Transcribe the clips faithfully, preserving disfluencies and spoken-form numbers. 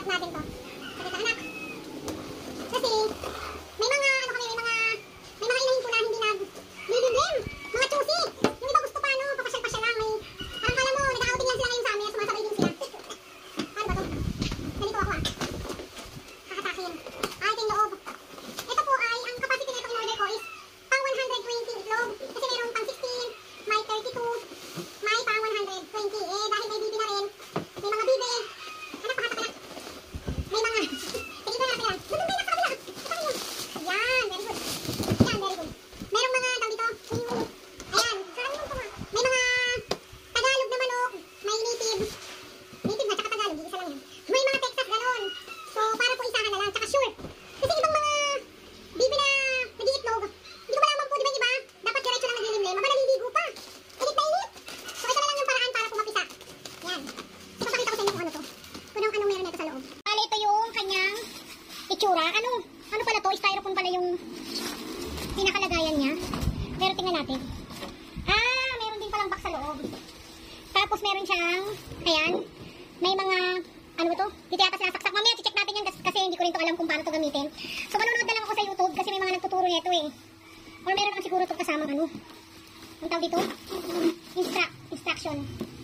anak natin to. Sabi sa anak. Kasi, may mga, ano kami, may mga, may mga inahin ko na hindi nag-lilimlim. Mga chusi. Yung iba gusto pa, no, papasyal-pasyal lang. May, parang kala mo, nag-outing lang sila ngayon sa amin, sumasabay din sila. Ano ba to? Ganito ako ah. Kakatakin. Ay, ito yung loob. Ito po ay, ang capacity nito in order ko is pang one hundred twenty itlog. Kasi mayroong pang sixteen, may thirty-two, may pang one hundred twenty. Eh, dahil may bibi na rin, may mga bibi. Anak, pahatak anak. May mga, tigil na natin yan. Doon ba yung nasa kabila? Sa kabila. Yan, very good. Yan, very good. Merong mga, tawag dito, ayan, sarang yung mga, may mga Tagalog na manok, may native, native na, tsaka Tagalog, isa lang yan. May mga Texas ganon. So, para po isahan na lang, tsaka sure. Kasi ibang mga bibi na nag-iitlog, hindi ko malaman po, di ba yung iba? Dapat diretso lang naglilimlim, aba naliligo pa. Init na init. So, ito na lang yung paraan para po mapisa. Yan. So, pakita ko sa inyo kung ano to. Kung anong, anong meron nito sa loob. Bale, ito yung kanyang itsura. Ano? Ano pala to? Styrofoam pala yung pinakalagayan niya. Pero tingnan natin. Ah, meron din palang box sa loob. Tapos meron siyang, ayan, may mga, ano ba to? Dito yata sinasaksak. Mamaya, check natin yan kasi, kasi hindi ko rin to alam kung paano to gamitin. So, manonood na lang ako sa YouTube kasi may mga nagtuturo nito eh. Or meron naman siguro to kasamang ano. Ang tawag dito? Instra instruction.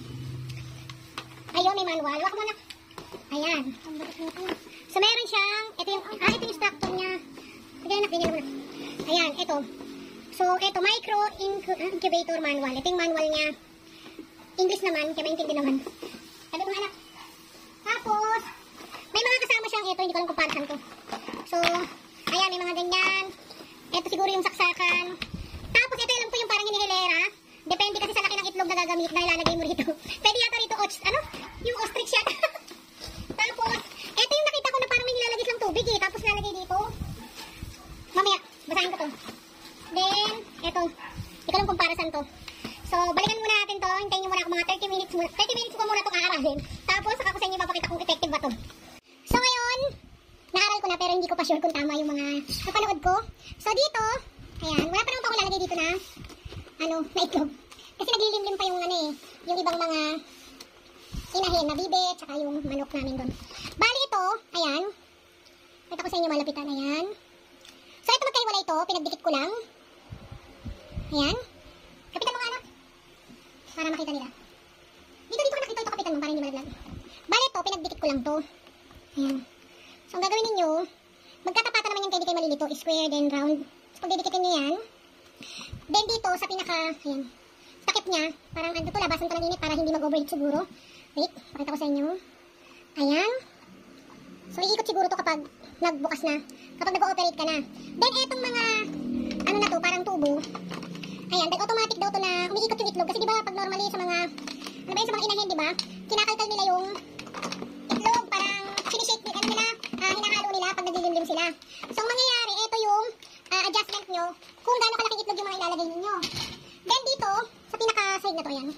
Ayun, may manual. Wak mo na. Ayan. So, meron siyang, ito yung, ah, ito yung instructor niya. Tignan na, tignan mo na. Ayan, ito. So, ito, micro incubator manual. Ito yung manual niya. English naman, kaya maintindihan naman. Sabi ko nga anak. Tapos, may mga kasama siyang ito, hindi ko alam kung paano to. So, ayan, may mga ganyan. Ito siguro yung saksakan. Tapos, ito alam ko yung parang hinihilera. Depende kasi sa laki ng itlog na gagamit na ilalagay mo rito. Pwede yata rito, ano? Yung ostrich yan. Tapos, ito yung nakita ko na parang may nilalagay lang tubig eh. Tapos, nilalagay dito. Mamaya, basahin ko to. Then, ito. Hindi ko alam kung para saan to. So, balikan muna natin to. Hintayin nyo muna ako mga thirty minutes muna. thirty minutes ko muna itong aaralin. Tapos, saka ko sa inyo mapakita kung effective ba to. So, ngayon, naaral ko na pero hindi ko pa sure kung tama yung mga napanood ko. So, dito, ayan, wala pa naman pa ako lalagay dito na, ano, na itlog. Kasi naglilimlim pa yung, ano eh, yung ibang mga inahin na bibe, tsaka yung manok namin doon. Bali ito, ayan, kita ko sa inyo malapitan, ayan. So, ito magkaiwala ito, pinagdikit ko lang. Ayan. Kapitan mo nga anak. Para makita nila. Dito, dito ka nakita ito, kapitan mo, para hindi malaglag. Bali ito, pinagdikit ko lang to. Ayan. So, ang gagawin ninyo, magkatapatan naman yan kaya di kayo malilito, square, then round. So, pagdidikitin nyo yan. Then dito, sa pinaka, ayan, takip niya, parang ano to, labasan to ng init para hindi mag-overheat siguro. Wait, pakita ko sa inyo. Ayan. So, iikot siguro to kapag nagbukas na. Kapag nag-ooperate ka na. Then, etong mga, ano na to, parang tubo. Ayan, then automatic daw to na umiikot yung itlog. Kasi di ba pag normally sa mga, ano ba yun, sa mga inahin, di ba? Kinakalkal nila yung itlog, parang sinishake, ano nila, uh, hinahalo nila pag naglilimlim sila. So, ang mangyayari, ito yung uh, adjustment nyo kung gaano kalaking itlog yung mga ilalagay ninyo. Then, dito, sa pinaka-side na to, ayan.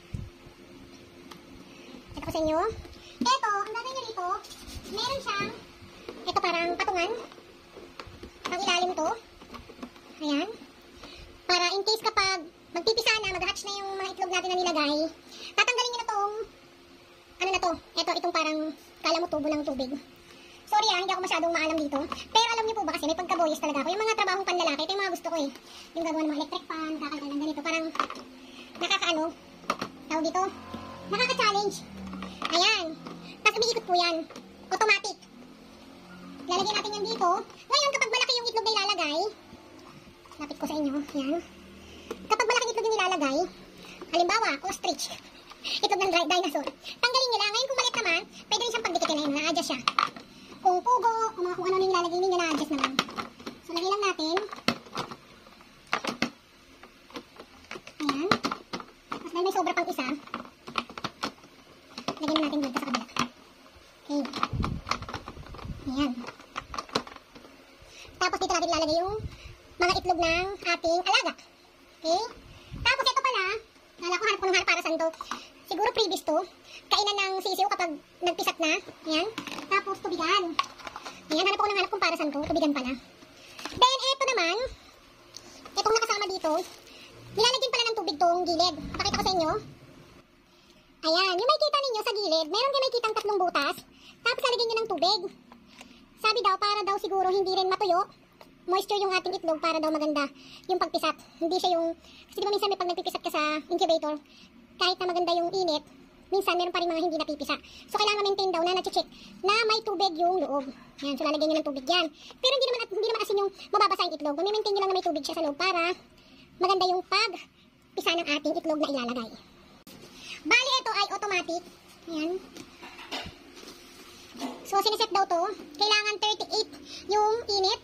Check ko sa inyo. Ito, ang gagawin nyo dito, meron siyang, ito parang patungan. Ang ilalim to. Ayan. Para in case kapag magpipisa na, mag-hatch na yung mga itlog natin na nilagay, tatanggalin nyo na tong, ano na to, ito, itong parang, kala mo tubo ng tubig. Sorry ah, hindi ako masyadong maalam dito. Pero alam niyo po ba kasi may pagkaboyes talaga ako. Yung mga trabahong panlalaki, ito yung mga gusto ko eh. Yung gagawa ng mga electric fan, nakakalgal ng ganito. Parang, nakakaano, tawag dito, nakaka-challenge. Ayan. Tapos umiikot po yan. Automatic. Lalagyan natin yan dito. Ngayon, kapag malaki yung itlog na ilalagay, lapit ko sa inyo, yan. Kapag malaki itlog yung nilalagay, halimbawa, ostrich, itlog ng dinosaur, tanggalin nyo lang. Ngayon kung maliit naman, pwede rin siyang pagdikitin na yun, na-adjust siya. Kung pugo, kung, mga, kung ano yung nilalagay ninyo, na-adjust naman. So, lagay lang natin. Ayan. Tapos dahil may sobra pang isa, lagyan natin dito sa kabila. Okay. Ayan. Tapos dito natin ilalagay yung mga itlog ng ating alaga. Okay? Tapos ito pala, nala ko hanap ko ng hanap para saan to. Siguro previous to. Kainan ng sisiw kapag nagpisat na. Ayan. Tapos tubigan. Ayan, hanap ko ng hanap kung para saan to. Tubigan pala. Then, ito naman, itong nakasama dito, nilalagyan pala ng tubig tong gilid. Pakita ko sa inyo. Ayan, yung may kita ninyo sa gilid, meron din may kitang tatlong butas. Tapos lalagyan nyo ng tubig. Sabi daw, para daw siguro hindi rin matuyo, moisture yung ating itlog para daw maganda yung pagpisat. Hindi siya yung, kasi di ba minsan may pag nagpipisat ka sa incubator, kahit na maganda yung init, minsan meron pa rin mga hindi napipisa. So kailangan ma-maintain daw na na-check na may tubig yung loob. Yan, so lalagyan nyo ng tubig yan. Pero hindi naman, hindi naman asin yung mababasa yung itlog. Ma-maintain nyo lang na may tubig siya sa loob para maganda yung pagpisa ng ating itlog na ilalagay. Bali, ito ay automatic. Ayan. So, sineset daw to. Kailangan thirty-eight yung init.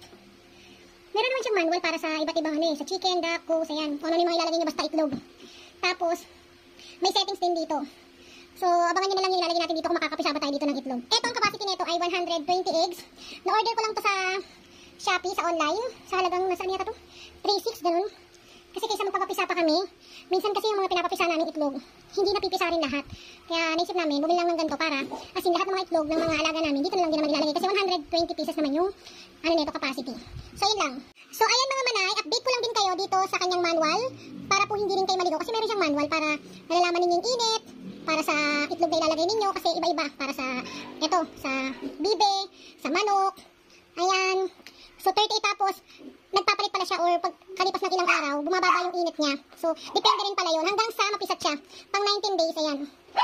Meron naman siyang manual para sa iba't ibang ano eh. Sa chicken, duck, goose, ayan. Kung ano yung mga ilalagay nyo basta itlog. Tapos, may settings din dito. So, abangan nyo na lang yung ilalagay natin dito kung makakapisa ba tayo dito ng itlog. Ito, ang capacity nito ay one hundred twenty eggs. Na-order ko lang to sa Shopee, sa online. Sa halagang, nasaan yata to? three six, ganun. Kasi kaysa magpapapisa pa kami, minsan kasi yung mga pinapapisa namin itlog, hindi napipisa rin lahat. Kaya naisip namin, bumili lang ng ganito para, as in lahat ng mga itlog ng mga alaga namin, dito na lang din naman ilalagay. Kasi one hundred twenty pieces naman yung, ano nito, capacity. So, yun lang. So, ayan mga manay, update ko lang din kayo dito sa kanyang manual, para po hindi rin kayo maligo. Kasi meron siyang manual para nalalaman ninyo yung init, para sa itlog na ilalagay ninyo, kasi iba-iba. Para sa, ito, sa bibe, sa manok, ayan. So, thirty-eight tapos, nagpapalit pala siya or pag kalipas ng ilang araw, bumababa yung init niya. So, depende rin pala yun. Hanggang sa mapisat siya. Pang nineteen days, ayan.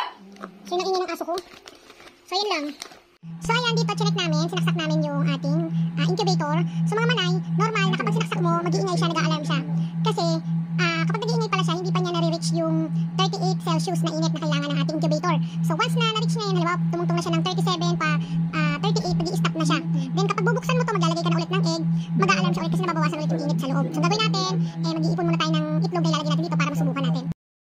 So, yun ang ingay ng aso ko. So, yun lang. So, ayan, dito, chinek namin, sinaksak namin yung ating uh, incubator. So, mga manay, normal na kapag sinaksak mo, mag-iingay siya, nag-a-alarm siya. Kasi, uh, kapag nag-iingay pala siya, hindi pa niya nare-reach yung thirty-eight Celsius na init na kailangan ng ating incubator. So, once na na-reach niya yun, halimbawa, tumungtong na siya ng thirty-seven pa, uh, thirty-eight, nag-i-stop na siya. Then, kapag bubuksan mo to, maglalagay ka na ulit ng egg, mag-a-alarm siya ulit kasi nababawasan ulit yung init sa loob. So, gagawin natin, eh, mag-iipon muna tayo ng itlog na ilalagay natin dito para masubukan natin.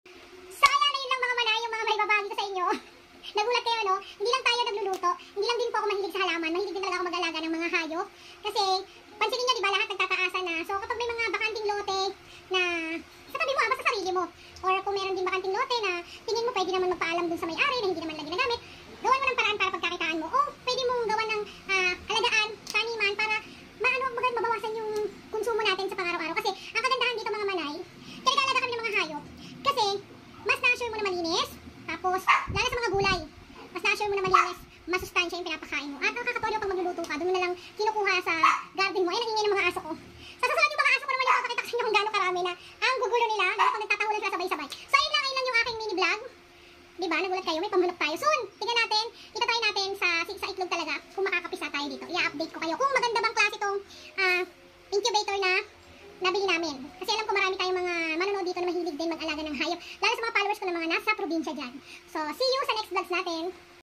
So, ayan na yun lang mga manay, yung mga may babagi ko sa inyo. Nagulat kayo, no? Hindi lang tayo nagluluto. Hindi lang din po ako mahilig sa halaman. Mahilig din talaga ako mag-alaga ng mga hayop. Kasi, pansinin nyo, di ba, lahat nagtataasan na. So, kapag may mga bakanting lote na sa tabi mo, ah, basta sarili mo. Or kung meron din bakanting lote na tingin mo pwede naman magpaalam dun sa may-ari na hindi naman lagi nagamit, gawan mo ng paraan para pagkakitaan mo. O, pwede mong gawan ng uh, alagaan, taniman, para maano, magand mabawasan yung konsumo natin sa pang-araw-araw. Kasi, ang kagandahan dito mga manay, kaya nag-alaga kami ng mga hayop. Kasi, mas na-assure mo na malinis. Tapos, lalo sa mga gulay, mas na-assure mo na malinis, masustansya yung pinapakain mo. At ang kakatorio pag magluluto ka, doon mo na lang kinukuha sa garden mo. Ay, nangingay ng mga aso ko. Sa susunod yung mga aso ko naman yung papakita ko sa inyo kung gaano karami na ang gugulo nila, lalo pag nagtatahulan sila sabay-sabay. So, ayun lang, ayun lang yung aking mini vlog. Diba, nagulat kayo, may pamanok tayo. Soon, tingnan natin, itatry natin sa, sa itlog talaga kung makakapisa tayo dito. I-update ko kayo kung maganda bang klase itong uh, incubator na nabili namin. Kasi alam ko marami tayong mga manonood dito na mahilig din mag-alaga ng hayop. Lalo sa mga followers ko na mga nasa probinsya dyan. So, see you sa next vlogs natin.